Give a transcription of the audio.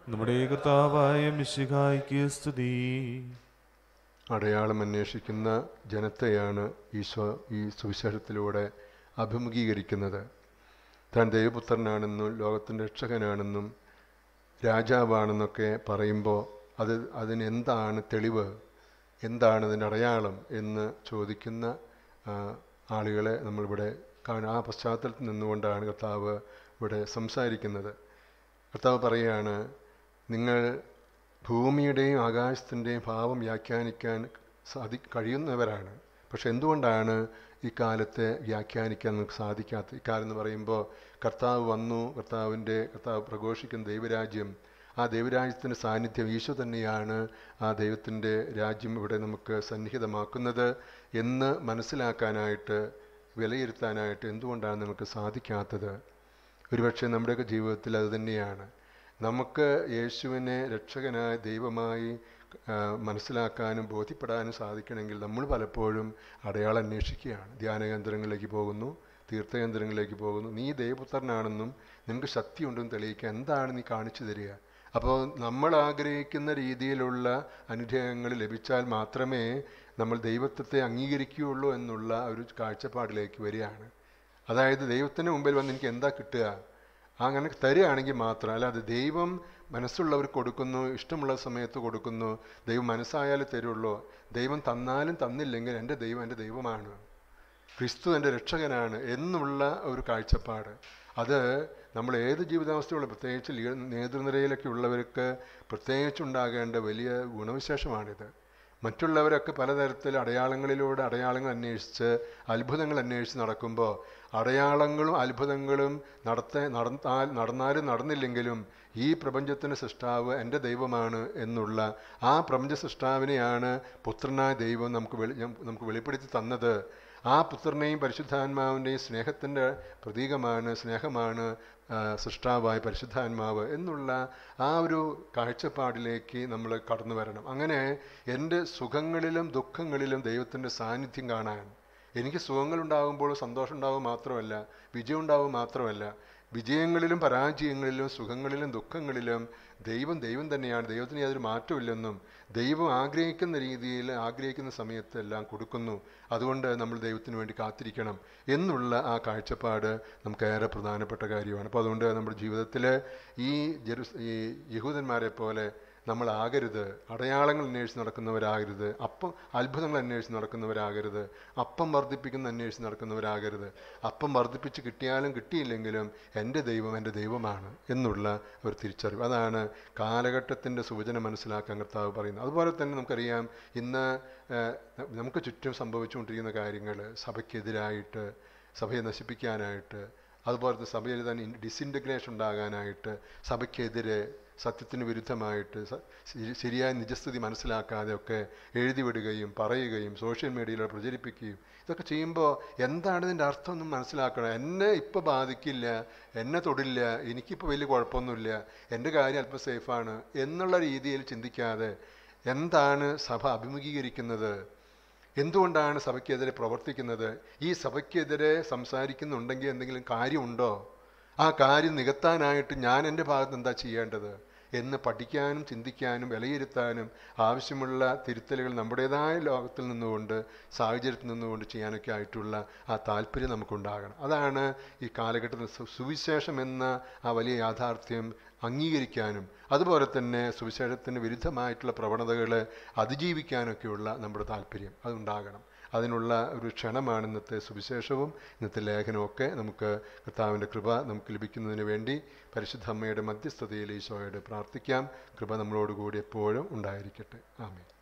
നമ്മുടെ കർത്താവായ മിശിഹായ്ക്ക് സ്തുതി. അടയാളം അന്വേഷിക്കുന്ന ജനത്തെയാണ് ഈശോ ഈ സുവിശേഷത്തിലൂടെ അഭിമുഖീകരിക്കുന്നത്. താൻ ദൈവപുത്രനാണെന്നും ലോകത്തിൻ്റെ രക്ഷകനാണെന്നും രാജാവാണെന്നൊക്കെ പറയുമ്പോൾ അതിനെന്താണ് തെളിവ്, എന്താണ് അതിൻ്റെ അടയാളം എന്ന് ചോദിക്കുന്ന ആളുകളെ നമ്മളിവിടെ കാണും. ആ പശ്ചാത്തലത്തിൽ നിന്നുകൊണ്ടാണ് കർത്താവ് ഇവിടെ സംസാരിക്കുന്നത്. കർത്താവ് പറയുകയാണ്, നിങ്ങൾ ഭൂമിയുടെയും ആകാശത്തിൻ്റെയും ഭാവം വ്യാഖ്യാനിക്കാൻ കഴിയുന്നവരാണ്. പക്ഷെ എന്തുകൊണ്ടാണ് ഈ കാലത്തെ വ്യാഖ്യാനിക്കാൻ നമുക്ക് സാധിക്കാത്തത്? ഇക്കാലം എന്ന് പറയുമ്പോൾ കർത്താവ് വന്നു, കർത്താവ് പ്രഘോഷിക്കുന്ന ദൈവരാജ്യം, ആ ദൈവരാജ്യത്തിൻ്റെ സാന്നിധ്യം ഈശോ തന്നെയാണ് ആ ദൈവത്തിൻ്റെ രാജ്യം ഇവിടെ നമുക്ക് സന്നിഹിതമാക്കുന്നത് എന്ന് മനസ്സിലാക്കാനായിട്ട്, വിലയിരുത്താനായിട്ട് എന്തുകൊണ്ടാണ് നമുക്ക് സാധിക്കാത്തത്? ഒരുപക്ഷെ നമ്മുടെയൊക്കെ ജീവിതത്തിൽ അത് തന്നെയാണ്. നമുക്ക് യേശുവിനെ രക്ഷകനായ ദൈവമായി മനസ്സിലാക്കാനും ബോധ്യപ്പെടാനും സാധിക്കണമെങ്കിൽ നമ്മൾ പലപ്പോഴും അടയാളം അന്വേഷിക്കുകയാണ്. ധ്യാനകേന്ദ്രങ്ങളിലേക്ക് പോകുന്നു, തീർത്ഥകേന്ദ്രങ്ങളിലേക്ക് പോകുന്നു. നീ ദൈവപുത്രനാണെന്നും നിനക്ക് ശക്തിയുണ്ടെന്നും തെളിയിക്കുക. എന്താണ് നീ കാണിച്ചു തരിക? അപ്പോൾ നമ്മൾ ആഗ്രഹിക്കുന്ന രീതിയിലുള്ള അനുഗ്രഹങ്ങൾ ലഭിച്ചാൽ മാത്രമേ നമ്മൾ ദൈവത്വത്തെ അംഗീകരിക്കുകയുള്ളൂ എന്നുള്ള ഒരു കാഴ്ചപ്പാടിലേക്ക് വരികയാണ്. അതായത് ദൈവത്തിന് മുമ്പിൽ വന്ന് എനിക്ക് എന്താ കിട്ടുക, അങ്ങനെ തരികയാണെങ്കിൽ മാത്രം. അല്ലാതെ ദൈവം മനസ്സുള്ളവർ കൊടുക്കുന്നു, ഇഷ്ടമുള്ള സമയത്ത് കൊടുക്കുന്നു, ദൈവം മനസ്സായാലേ തരുള്ളൂ. ദൈവം തന്നാലും തന്നില്ലെങ്കിൽ എൻ്റെ ദൈവമാണ്, ക്രിസ്തു എൻ്റെ രക്ഷകനാണ് എന്നുള്ള ഒരു കാഴ്ചപ്പാട്, അത് നമ്മൾ ഏത് ജീവിതാവസ്ഥയുള്ള, പ്രത്യേകിച്ച് നേതൃനിരയിലൊക്കെ ഉള്ളവർക്ക് പ്രത്യേകിച്ചുണ്ടാകേണ്ട വലിയ ഗുണവിശേഷമാണിത്. മറ്റുള്ളവരൊക്കെ പലതരത്തിൽ അടയാളങ്ങൾ അന്വേഷിച്ച് അത്ഭുതങ്ങൾ അന്വേഷിച്ച് നടക്കുമ്പോൾ അടയാളങ്ങളും അത്ഭുതങ്ങളും നടന്നാലും നടന്നില്ലെങ്കിലും ഈ പ്രപഞ്ചത്തിൻ്റെ സൃഷ്ടാവ് എൻ്റെ ദൈവമാണ് എന്നുള്ള ആ പ്രപഞ്ച സൃഷ്ടാവിനെയാണ് പുത്രനായ ദൈവം നമുക്ക് വെളിപ്പെടുത്തി തന്നത്. ആ പുത്രനെയും പരിശുദ്ധാത്മാവിൻ്റെയും സ്നേഹത്തിൻ്റെ പ്രതീകമാണ്, സ്നേഹമാണ് സൃഷ്ടാവായ പരിശുദ്ധാത്മാവ് എന്നുള്ള ആ ഒരു കാഴ്ചപ്പാടിലേക്ക് നമ്മൾ കടന്നു വരണം. അങ്ങനെ എൻ്റെ സുഖങ്ങളിലും ദുഃഖങ്ങളിലും ദൈവത്തിൻ്റെ സാന്നിധ്യം കാണാൻ, എനിക്ക് സുഖങ്ങളുണ്ടാകുമ്പോൾ സന്തോഷം ഉണ്ടാവും മാത്രമല്ല, വിജയം ഉണ്ടാവും മാത്രമല്ല, വിജയങ്ങളിലും പരാജയങ്ങളിലും സുഖങ്ങളിലും ദുഃഖങ്ങളിലും ദൈവം തന്നെയാണ്, ദൈവത്തിന് യാതൊരു മാറ്റമില്ലെന്നും ദൈവം ആഗ്രഹിക്കുന്ന രീതിയിൽ ആഗ്രഹിക്കുന്ന സമയത്ത് എല്ലാം കൊടുക്കുന്നു. അതുകൊണ്ട് നമ്മൾ ദൈവത്തിന് വേണ്ടി കാത്തിരിക്കണം എന്നുള്ള ആ കാഴ്ചപ്പാട് നമുക്കേറെ പ്രധാനപ്പെട്ട കാര്യമാണ്. അപ്പോൾ അതുകൊണ്ട് നമ്മുടെ ജീവിതത്തിൽ ഈ യഹൂദന്മാരെ പോലെ നമ്മളാകരുത്, അടയാളങ്ങൾ അന്വേഷിച്ച് നടക്കുന്നവരാകരുത്, അത്ഭുതങ്ങൾ അന്വേഷിച്ച് നടക്കുന്നവരാകരുത്, അപ്പം വർദ്ധിപ്പിക്കുന്ന അന്വേഷിച്ച് നടക്കുന്നവരാകരുത്. അപ്പം വർദ്ധിപ്പിച്ച് കിട്ടിയാലും കിട്ടിയില്ലെങ്കിലും എൻ്റെ ദൈവമാണ് എന്നുള്ള ഒരു തിരിച്ചറിവ്, അതാണ് കാലഘട്ടത്തിൻ്റെ സൂചന മനസ്സിലാക്കാൻ കർത്താവ് പറയുന്നത്. അതുപോലെ തന്നെ നമുക്കറിയാം, ഇന്ന് നമുക്ക് ചുറ്റും സംഭവിച്ചുകൊണ്ടിരിക്കുന്ന കാര്യങ്ങൾ, സഭയ്ക്കെതിരായിട്ട്, സഭയെ നശിപ്പിക്കാനായിട്ട്, അതുപോലത്തെ സഭയിൽ തന്നെ ഡിസിൻറ്റഗ്രേഷൻ ഉണ്ടാകാനായിട്ട്, സഭയ്ക്കെതിരെ സത്യത്തിന് വിരുദ്ധമായിട്ട്, ശരിയായ നിജസ്ഥിതി മനസ്സിലാക്കാതെയൊക്കെ എഴുതി വിടുകയും പറയുകയും സോഷ്യൽ മീഡിയയിലൂടെ പ്രചരിപ്പിക്കുകയും ഇതൊക്കെ ചെയ്യുമ്പോൾ എന്താണ് ഇതിൻ്റെ അർത്ഥമൊന്നും മനസ്സിലാക്കണം. എന്നെ ഇപ്പോൾ ബാധിക്കില്ല, എന്നെ തൊടില്ല, എനിക്കിപ്പോൾ വലിയ കുഴപ്പമൊന്നുമില്ല, എൻ്റെ കാര്യം അല്പം സേഫാണ് എന്നുള്ള രീതിയിൽ ചിന്തിക്കാതെ എന്താണ് സഭ അഭിമുഖീകരിക്കുന്നത്, എന്തുകൊണ്ടാണ് സഭയ്ക്കെതിരെ പ്രവർത്തിക്കുന്നത്, ഈ സഭയ്ക്കെതിരെ സംസാരിക്കുന്നുണ്ടെങ്കിൽ എന്തെങ്കിലും കാര്യമുണ്ടോ, ആ കാര്യം നികത്താനായിട്ട് ഞാൻ എൻ്റെ ഭാഗത്ത് എന്താ ചെയ്യേണ്ടത് എന്ന് പഠിക്കാനും ചിന്തിക്കാനും വിലയിരുത്താനും ആവശ്യമുള്ള തിരുത്തലുകൾ നമ്മുടേതായ ലോകത്തിൽ നിന്നുകൊണ്ട്, സാഹചര്യത്തിൽ നിന്നുകൊണ്ട് ചെയ്യാനൊക്കെ ആയിട്ടുള്ള ആ താല്പര്യം നമുക്കുണ്ടാകണം. അതാണ് ഈ കാലഘട്ടത്തിൽ സുവിശേഷം എന്ന ആ വലിയ യാഥാർത്ഥ്യം അംഗീകരിക്കാനും അതുപോലെ തന്നെ സുവിശേഷത്തിന് വിരുദ്ധമായിട്ടുള്ള പ്രവണതകൾ അതിജീവിക്കാനൊക്കെയുള്ള നമ്മുടെ താല്പര്യം അതുണ്ടാകണം. അതിനുള്ള ഒരു ക്ഷണമാണ് ഇന്നത്തെ സുവിശേഷവും ഇന്നത്തെ ലേഖനമൊക്കെ. നമുക്ക് കർത്താവിൻ്റെ കൃപ നമുക്ക് ലഭിക്കുന്നതിന് വേണ്ടി പരിശുദ്ധ അമ്മയുടെ മധ്യസ്ഥതയിൽ ഈശോയോട് പ്രാർത്ഥിക്കാം. കൃപ നമ്മളോടുകൂടി എപ്പോഴും ഉണ്ടായിരിക്കട്ടെ. ആമേൻ.